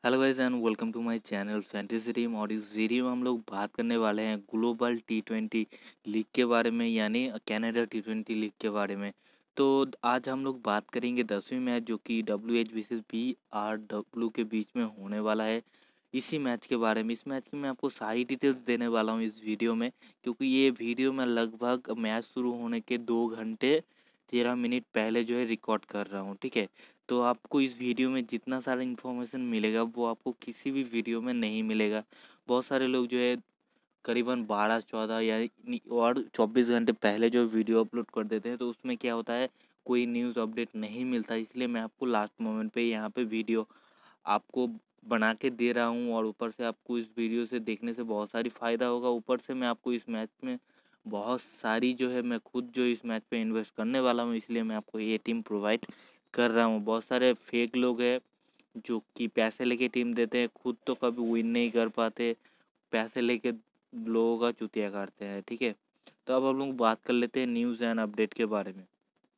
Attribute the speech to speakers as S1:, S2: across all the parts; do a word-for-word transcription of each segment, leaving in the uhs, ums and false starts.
S1: Hello guys and welcome to my channel fantasy team. और इस video में हम लोग बात करने वाले हैं ग्लोबल टी ट्वेंटी लीग के बारे में, यानी कनाडा टी ट्वेंटी लीग के बारे में। तो आज हम लोग बात करेंगे दसवीं मैच जो कि W H versus B R W के बीच में होने वाला है, इसी मैच के बारे में। इस मैच की मैं आपको सारी डिटेल्स देने वाला हूँ इस वीडियो में, क्योंकि ये वीडियो मैं लगभग मैच शुरू होने के दो घंटे तेरह मिनट पहले जो है रिकॉर्ड कर रहा हूँ, ठीक है। तो आपको इस वीडियो में जितना सारा इन्फॉर्मेशन मिलेगा वो आपको किसी भी वीडियो में नहीं मिलेगा। बहुत सारे लोग जो है करीबन बारह चौदह या और चौबीस घंटे पहले जो वीडियो अपलोड कर देते हैं, तो उसमें क्या होता है, कोई न्यूज़ अपडेट नहीं मिलता। इसलिए मैं आपको लास्ट मोमेंट पे यहाँ पे वीडियो आपको बना के दे रहा हूँ, और ऊपर से आपको इस वीडियो से देखने से बहुत सारी फ़ायदा होगा। ऊपर से मैं आपको इस मैच में बहुत सारी जो है मैं खुद जो इस मैच पे इन्वेस्ट करने वाला हूँ, इसलिए मैं आपको ये टीम प्रोवाइड कर रहा हूँ। बहुत सारे फेक लोग हैं जो कि पैसे लेके टीम देते हैं, खुद तो कभी विन नहीं कर पाते, पैसे लेके लोगों का चुतिया काटते हैं, ठीक है। तो अब हम लोग बात कर लेते हैं न्यूज़ एंड अपडेट के बारे में।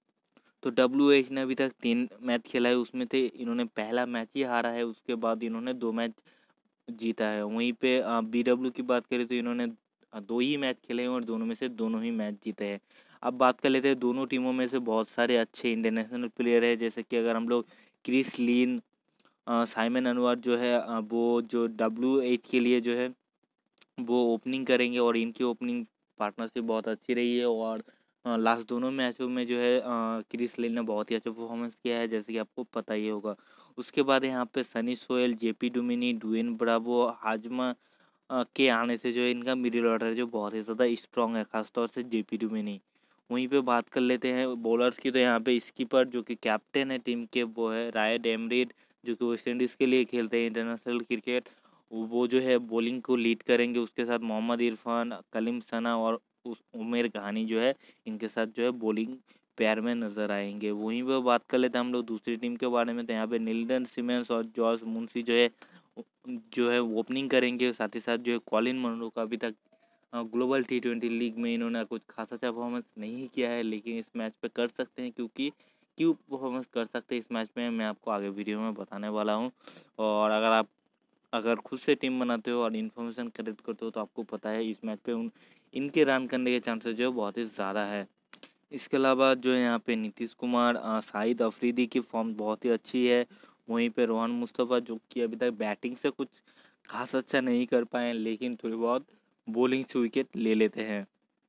S1: तो डब्ल्यू एच ने अभी तक तीन मैच खेला है, उसमें थे इन्होंने पहला मैच ही हारा है, उसके बाद इन्होंने दो मैच जीता है। वहीं पे बी डब्ल्यू की बात करें तो इन्होंने दो ही मैच खेले हैं और दोनों में से दोनों ही मैच जीते हैं। अब बात कर लेते हैं दोनों टीमों में से बहुत सारे अच्छे इंटरनेशनल प्लेयर है, जैसे कि अगर हम लोग क्रिस लीन, साइमन अनवर जो है वो जो डब्ल्यू एच के लिए जो है वो ओपनिंग करेंगे, और इनकी ओपनिंग पार्टनरशिप बहुत अच्छी रही है। और लास्ट दोनों मैचों में जो है क्रिस लीन ने बहुत ही अच्छा परफॉर्मेंस किया है, जैसे कि आपको पता ही होगा। उसके बाद यहाँ पे Sunny Sohal, JP Duminy, Dwayne Bravo, हाजमा के आने से जो है इनका मिडिल ऑर्डर जो बहुत ही ज़्यादा स्ट्रॉन्ग है, खासतौर से जेपी डुमिनी। वहीं पे बात कर लेते हैं बॉलर्स की, तो यहाँ पे स्कीपर जो कि कैप्टन है टीम के वो है रायड एमरिड, जो कि वेस्ट इंडीज़ के लिए खेलते हैं इंटरनेशनल क्रिकेट। वो जो है बॉलिंग को लीड करेंगे। उसके साथ मोहम्मद इरफान, कलीम सना और उस उमेर घानी जो है इनके साथ जो है बॉलिंग पैर में नज़र आएंगे। वहीं पर बात कर लेते हैं हम लोग दूसरी टीम के बारे में, तो यहाँ पे नील्टन सिमेंस और जॉर्ज मुंशी जो है जो है ओपनिंग करेंगे। साथ ही साथ जो है कॉलिन मनरो का अभी तक ग्लोबल टी ट्वेंटी लीग में इन्होंने कुछ खासा अच्छा परफॉर्मेंस नहीं किया है, लेकिन इस मैच पे कर सकते हैं, क्योंकि क्यों परफॉर्मेंस कर सकते हैं इस मैच में मैं आपको आगे वीडियो में बताने वाला हूँ। और अगर आप अगर खुद से टीम बनाते हो और इन्फॉर्मेशन कलेक्ट करते हो तो आपको पता है इस मैच पे उन इनके रन करने के चांसेस जो है बहुत ही ज़्यादा है। इसके अलावा जो है यहाँ पे नीतीश कुमार, शाहिद अफरीदी की फॉर्म बहुत ही अच्छी है। वहीं पे रोहन मुस्तफ़ा जो कि अभी तक बैटिंग से कुछ खास अच्छा नहीं कर पाए, लेकिन थोड़ी बहुत बॉलिंग से विकेट ले लेते हैं।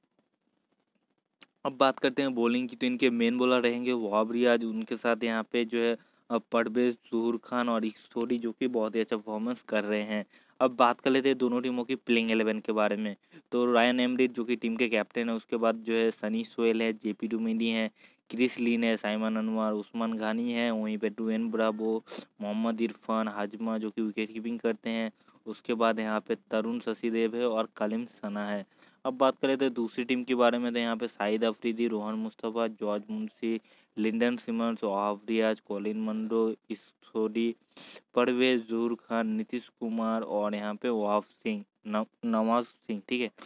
S1: अब बात करते हैं बॉलिंग की, तो इनके मेन बॉलर रहेंगे वहाब रियाज, उनके साथ यहाँ पे जो है परवेज, जहूर खान और इक्सोडी जो कि बहुत ही अच्छा परफॉर्मेंस कर रहे हैं। अब बात कर लेते हैं दोनों टीमों की प्लेइंग एलेवन के बारे में। तो रायन एमरिड जो कि टीम के कैप्टन है, उसके बाद जो है सनी सोयल है, जेपी डुमिनी है, क्रिस लीन है, साइमन अनवर, उस्मान घानी है, वहीं पे ड्वेन ब्रावो, मोहम्मद इरफान, हाजमा जो कि विकेट कीपिंग करते हैं। उसके बाद यहाँ पे तरुण शशिदेव है और कलीम सना है। अब बात करें तो दूसरी टीम के बारे में, तो यहाँ पे Shahid Afridi, Rohan Mustafa, George Munsey, Lendl Simmons, Wahab Riaz, Colin Munro, इक्सोडी, परवेज, जहूर खान, नीतीश कुमार और यहाँ पे वहाब सिंह, नवाज सिंह, ठीक है।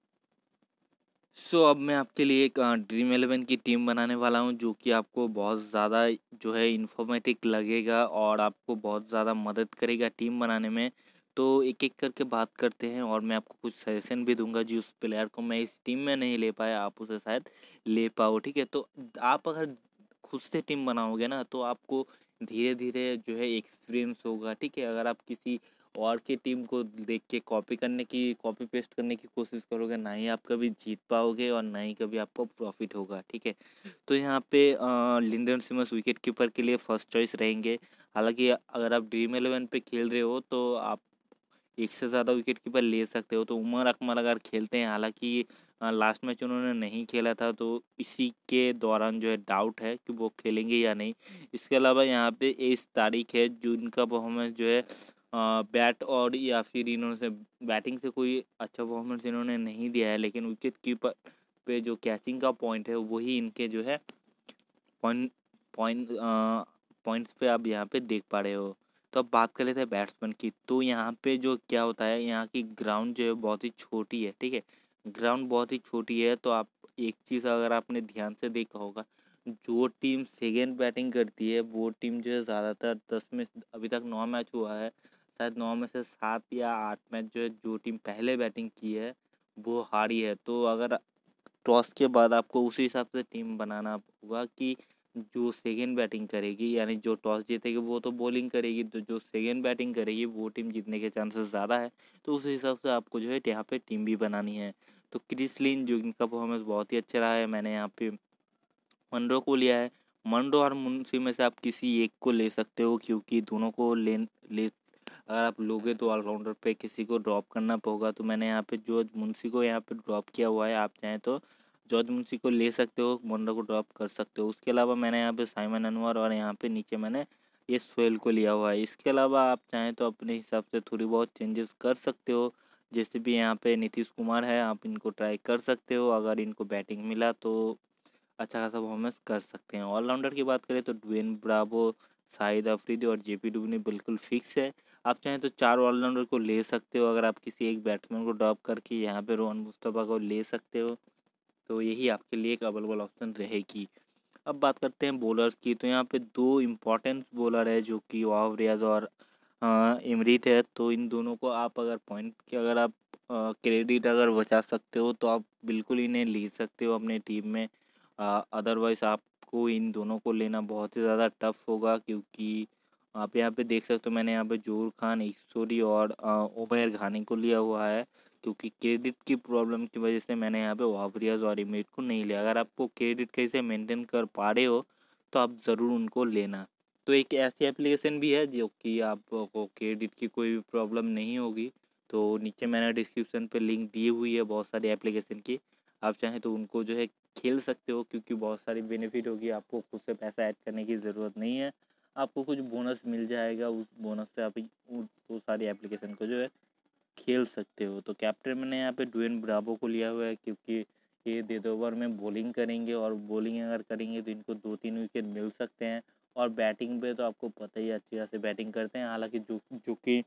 S1: सो so, अब मैं आपके लिए एक ड्रीम इलेवन की टीम बनाने वाला हूं, जो कि आपको बहुत ज़्यादा जो है इन्फॉर्मेटिव लगेगा और आपको बहुत ज़्यादा मदद करेगा टीम बनाने में। तो एक एक करके बात करते हैं, और मैं आपको कुछ सजेशन भी दूंगा जिस प्लेयर को मैं इस टीम में नहीं ले पाया आप उसे शायद ले पाओ, ठीक है। तो आप अगर खुद से टीम बनाओगे ना, तो आपको धीरे धीरे जो है एक्सपीरियंस होगा, ठीक है। अगर आप किसी और की टीम को देख के कॉपी करने की कॉपी पेस्ट करने की कोशिश करोगे, ना ही आप कभी जीत पाओगे और ना ही कभी आपको प्रॉफिट होगा, ठीक है। तो यहाँ पे लिंडन सिमंस विकेट कीपर के लिए फर्स्ट चॉइस रहेंगे। हालांकि अगर आप ड्रीम इलेवन पे खेल रहे हो तो आप एक से ज़्यादा विकेट कीपर ले सकते हो। तो उमर अकमल अगर खेलते हैं, हालांकि लास्ट मैच उन्होंने नहीं खेला था, तो इसी के दौरान जो है डाउट है कि वो खेलेंगे या नहीं। इसके अलावा यहाँ पे इस तारीख है जो इनका परफॉर्मेंस जो है बैट और या फिर इन्होंने से बैटिंग से कोई अच्छा परफॉर्मेंस इन्होंने नहीं दिया है, लेकिन विकेट कीपर पे जो कैचिंग का पॉइंट है वही इनके जो है पॉइंट पॉइंट पॉइंट्स पे आप यहाँ पे देख पा रहे हो। तो अब बात कर लेते हैं बैट्समैन की। तो यहाँ पे जो क्या होता है, यहाँ की ग्राउंड जो है बहुत ही छोटी है, ठीक है। ग्राउंड बहुत ही छोटी है, तो आप एक चीज़ अगर आपने ध्यान से देखा होगा, जो टीम सेकेंड बैटिंग करती है वो टीम जो है ज़्यादातर दस में अभी तक नौ मैच हुआ है, शायद नौ में से सात या आठ मैच जो है जो टीम पहले बैटिंग की है वो हारी है। तो अगर टॉस के बाद आपको उसी हिसाब से टीम बनाना होगा कि जो सेकेंड बैटिंग करेगी, यानी जो टॉस जीतेगी वो तो बॉलिंग करेगी, तो जो सेकेंड बैटिंग करेगी वो टीम जीतने के चांसेस ज़्यादा है। तो उस हिसाब से आपको जो है यहाँ पे टीम भी बनानी है। तो क्रिस लिन जो इनका परफॉर्मेंस बहुत ही अच्छा रहा है, मैंने यहाँ पे मनरो को लिया है। मनरो और मुंशी में से आप किसी एक को ले सकते हो, क्योंकि दोनों को ले ले अगर आप लोगे तो ऑलराउंडर पे किसी को ड्रॉप करना होगा। तो मैंने यहाँ पे जॉर्ज मुंशी को यहाँ पे ड्रॉप किया हुआ है। आप चाहें तो जॉर्ज मुंशी को ले सकते हो, मनरो को ड्रॉप कर सकते हो। उसके अलावा मैंने यहाँ पे साइमन अनवर और यहाँ पे नीचे मैंने ये सोहेल को लिया हुआ है। इसके अलावा आप चाहें तो अपने हिसाब से थोड़ी बहुत चेंजेस कर सकते हो। जैसे भी यहाँ पे नीतीश कुमार है, आप इनको ट्राई कर सकते हो। अगर इनको बैटिंग मिला तो अच्छा खासा परफॉर्मेंस कर सकते हैं। ऑलराउंडर की बात करें तो ड्वेन ब्रावो, शाहिद अफरीदी और जेपी डुबनी बिल्कुल फिक्स है। आप चाहें तो चार ऑलराउंडर को ले सकते हो। अगर आप किसी एक बैट्समैन को ड्रॉप करके यहाँ पे रोहन मुस्तफा को ले सकते हो, तो यही आपके लिए एक अवेलेबल ऑप्शन रहेगी। अब बात करते हैं बॉलर्स की। तो यहाँ पे दो इम्पोर्टेंट बॉलर है जो कि वाव रियाज और इमरीत है। तो इन दोनों को आप अगर पॉइंट के अगर आप क्रेडिट अगर बचा सकते हो तो आप बिल्कुल इन्हें ले सकते हो अपने टीम में। अदरवाइज़ आपको इन दोनों को लेना बहुत ही ज़्यादा टफ होगा, क्योंकि आप यहाँ पे देख सकते हो मैंने यहाँ पे जोहर खान, ईश्वरी और उमैर घानी को लिया हुआ है, क्योंकि क्रेडिट की प्रॉब्लम की वजह से मैंने यहाँ पे वावरियाज और इमरीत को नहीं लिया। अगर आपको क्रेडिट कैसे मेंटेन कर पा रहे हो तो आप ज़रूर उनको लेना। तो एक ऐसी एप्लीकेशन भी है जो कि आपको क्रेडिट की कोई भी प्रॉब्लम नहीं होगी। तो नीचे मैंने डिस्क्रिप्शन पे लिंक दी हुई है बहुत सारी एप्लीकेशन की, आप चाहें तो उनको जो है खेल सकते हो, क्योंकि बहुत सारी बेनिफिट होगी। आपको खुद से पैसा ऐड करने की ज़रूरत नहीं है, आपको कुछ बोनस मिल जाएगा, उस बोनस से आप वो सारी एप्लीकेशन को जो है खेल सकते हो। तो कैप्टन मैंने यहाँ पे ड्वेन ब्रावो को लिया हुआ है, क्योंकि ये डेथ ओवर में बॉलिंग करेंगे और बॉलिंग अगर करेंगे तो इनको दो तीन विकेट मिल सकते हैं। और बैटिंग पे तो आपको पता ही अच्छी खासी बैटिंग करते हैं। हालांकि जो जो कि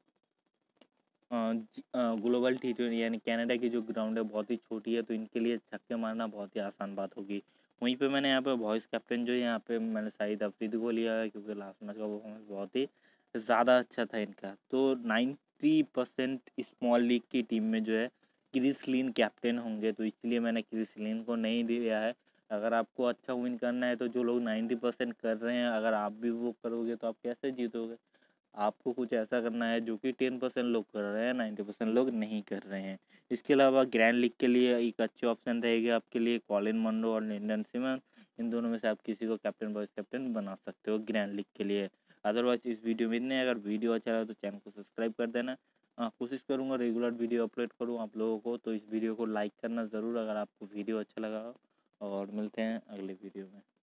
S1: ग्लोबल टी ट्वेंटी यानी कनाडा की जो ग्राउंड है बहुत ही छोटी है, तो इनके लिए छक्के मारना बहुत ही आसान बात होगी। वहीं पे मैंने यहाँ पे वॉइस कैप्टन जो है यहाँ पे मैंने शाहिद अफरीदी को लिया है, क्योंकि लास्ट मैच का परफॉर्मेंस बहुत ही ज़्यादा अच्छा था इनका। तो नाइन्टी परसेंट स्मॉल लीग की टीम में जो है क्रिस लिन कैप्टन होंगे, तो इसलिए मैंने क्रिस लिन को नहीं दिया है। अगर आपको अच्छा विन करना है तो जो लोग नाइन्टी परसेंट कर रहे हैं अगर आप भी वो करोगे तो आप कैसे जीतोगे। आपको कुछ ऐसा करना है जो कि टेन परसेंट लोग कर रहे हैं, नाइन्टी परसेंट लोग नहीं कर रहे हैं। इसके अलावा ग्रैंड लीग के लिए एक अच्छे ऑप्शन रहेगी आपके लिए कॉलिन मनरो और लिंडन सिमन। इन दोनों में से आप किसी को कैप्टन वाइस कैप्टन बना सकते हो ग्रैंड लीग के लिए। अदरवाइज इस वीडियो में इतने, अगर वीडियो अच्छा लगा तो चैनल को सब्सक्राइब कर देना। हाँ, कोशिश करूँगा रेगुलर वीडियो अपलोड करूँ आप लोगों को, तो इस वीडियो को लाइक करना ज़रूर अगर आपको वीडियो अच्छा लगा हो। और मिलते हैं अगले वीडियो में।